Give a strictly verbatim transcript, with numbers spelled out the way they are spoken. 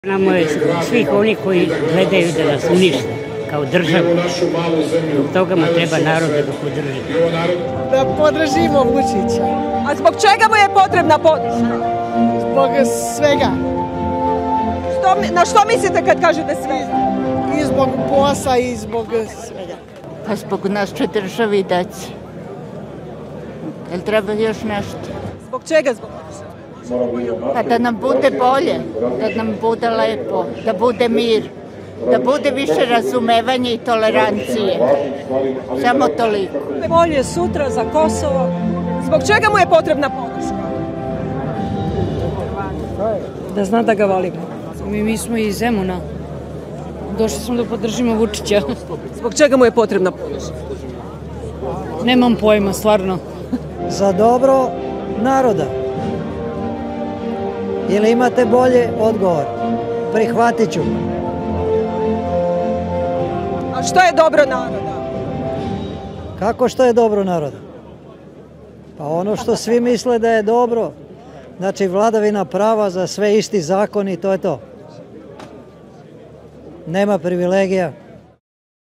Namo je svih onih koji gledaju da nas unište kao državu. Zbog toga mu treba narod da ga podrži. Da podržimo Vučića. A zbog čega mu je potrebna podrška? Zbog svega. Što, na što mislite kad kažete svega? I zbog posla i zbog svega. Pa zbog naše državi deci. Jel treba još nešto? Zbog čega zbog nas? Pa da nam bude bolje, da nam bude lepo, da bude mir, da bude više razumevanja i tolerancije. Samo toliko. Bolje sutra za Kosovo. Zbog čega mu je potrebna podrška? Da zna da ga volimo. Mi, mi smo iz Zemuna. Došli smo da podržimo Vučića. Zbog čega mu je potrebna podrška? Nemam pojma, stvarno. Za dobro naroda. Ili imate bolje odgovor? Prihvatit ću. A što je dobro naroda? Kako što je dobro naroda? Pa ono što svi misle da je dobro, znači vladavina prava, za sve isti zakoni, to je to. Nema privilegija.